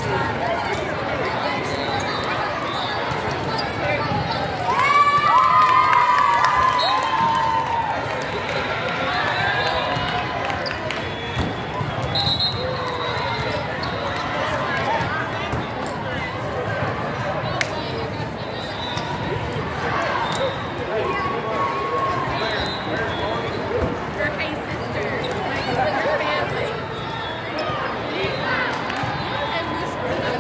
Your sister, your family. And this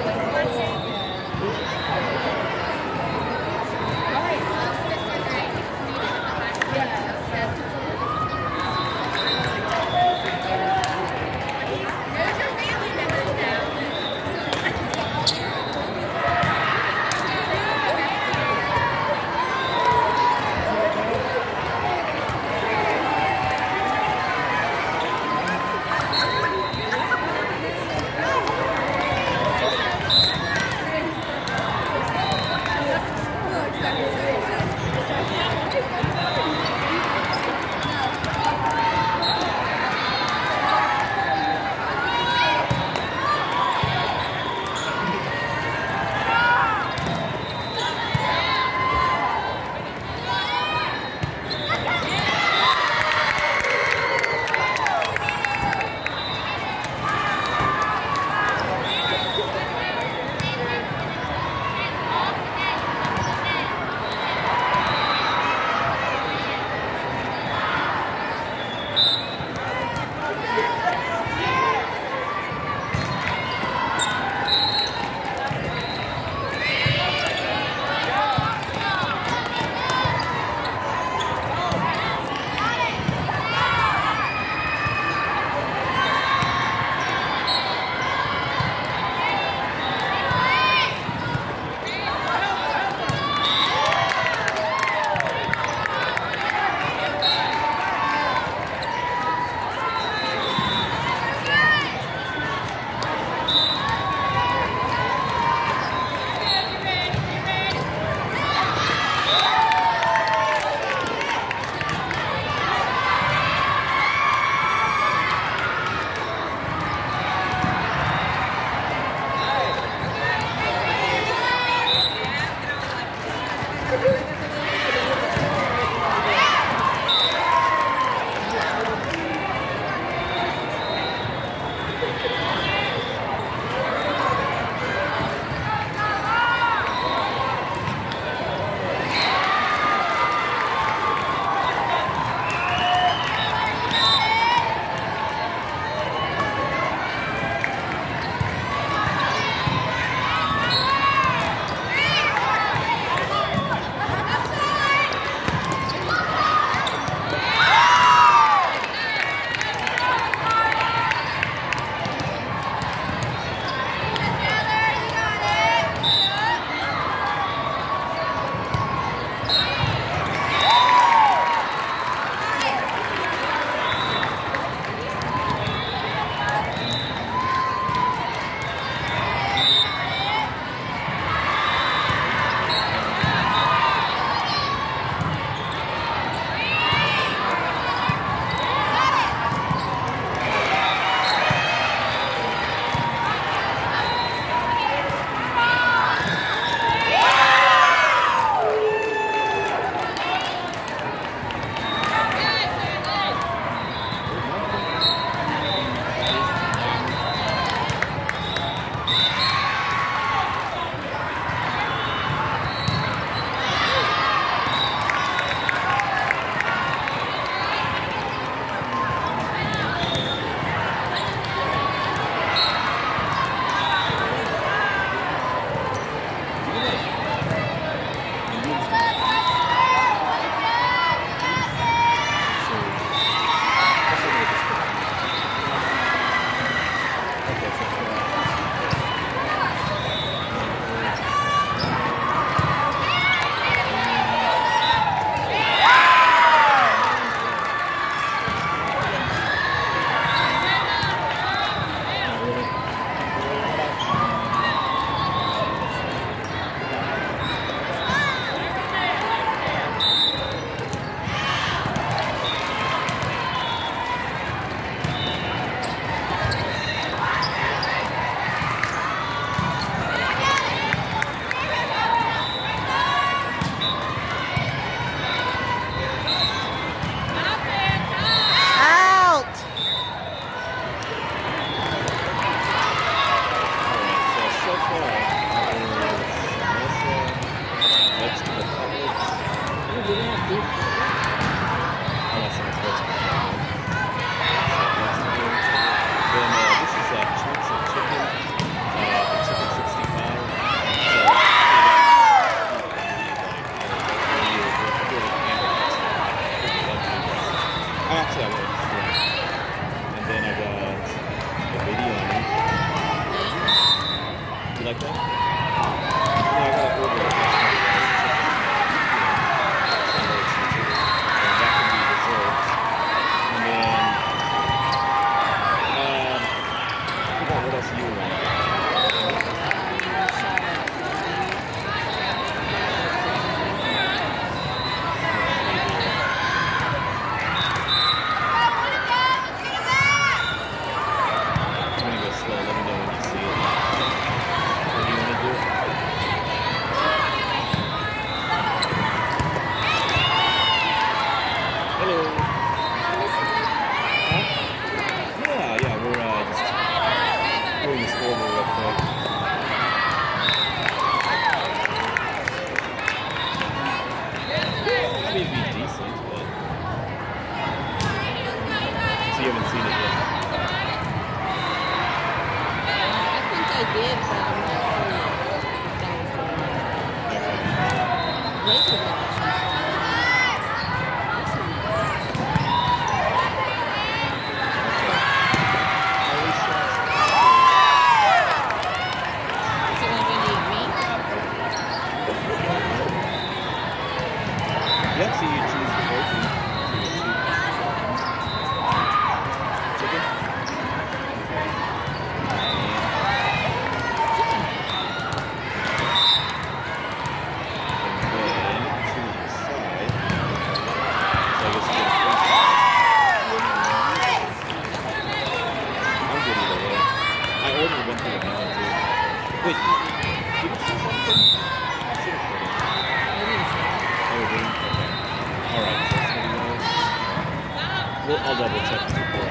Wait. Did it say something? I should have put it. Oh, it didn't? Okay. Alright, first videos. I'll double check before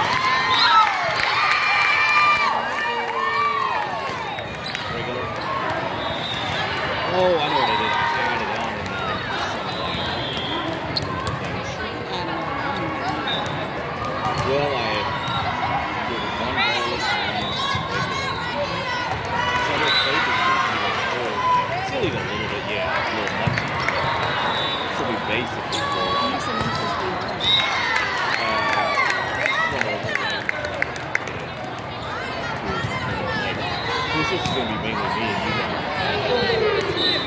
regular? Oh, I know what I did. I added on in well, I did one garlic and one regular. It's only a little bit, yeah, a little munchy. So we basically this is going to be mainly me and you guys.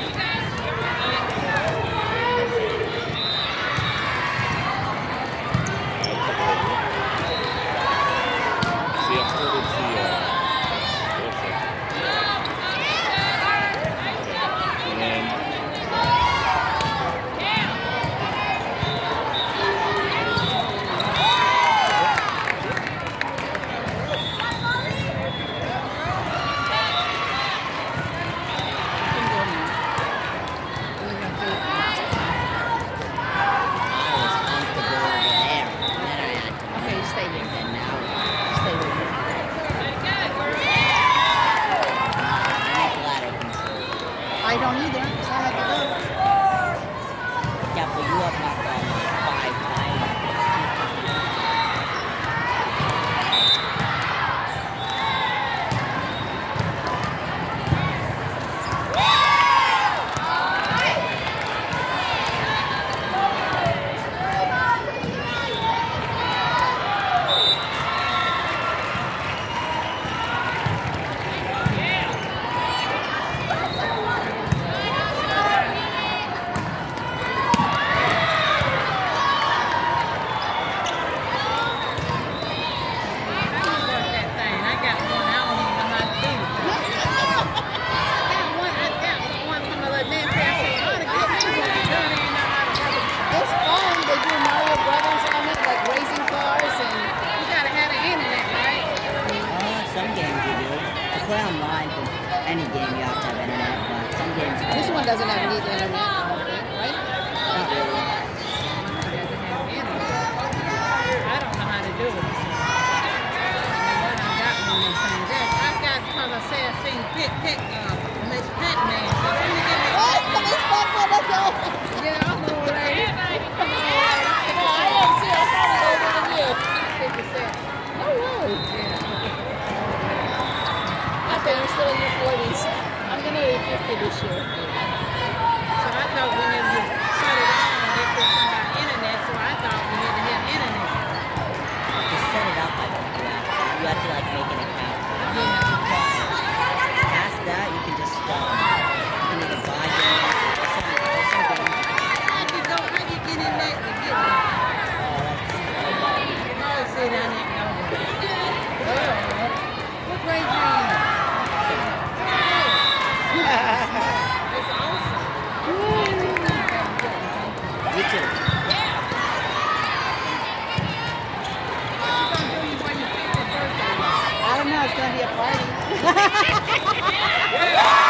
I don't either, so I have to go. Yeah, but you have not gone like 5 times. Play online for any game you have to have internet, but some games this one doesn't have any internet, right? Not really. I don't know how to do it. I got because I said I seen Miss Pac-Man. So let me get it. What? Miss Pac-Man, that's all. Yeah, I'm old lady. I am too. I'm probably older than you. 50 cents. No way. Yeah. I'm still in your 40s. I'm going to be 50 this year. So I thought whenever you shut it on, they put something about internet, so I thought we had to have internet. Just set it up, I don't do that. You have to like make an account. Yeah. Past that, you can just you can either buy games or some games. How you get in that to get one? Oh, that's Oh, sit down there. What grade you in? It's awesome. you too. What you gonna do when your 50th birthday? I don't know. It's going to be a party.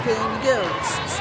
came together.